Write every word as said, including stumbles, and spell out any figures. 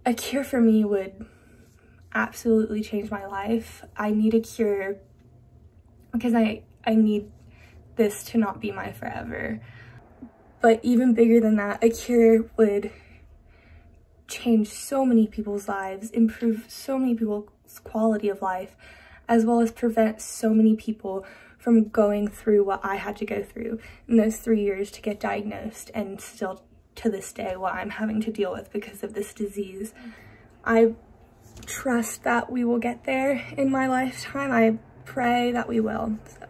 a cure for me would absolutely change my life. I need a cure because I, I need this to not be my forever. But even bigger than that, a cure would change so many people's lives, improve so many people's quality of life, as well as prevent so many people from going through what I had to go through in those three years to get diagnosed, and still to this day what I'm having to deal with because of this disease. I trust that we will get there in my lifetime. I pray that we will.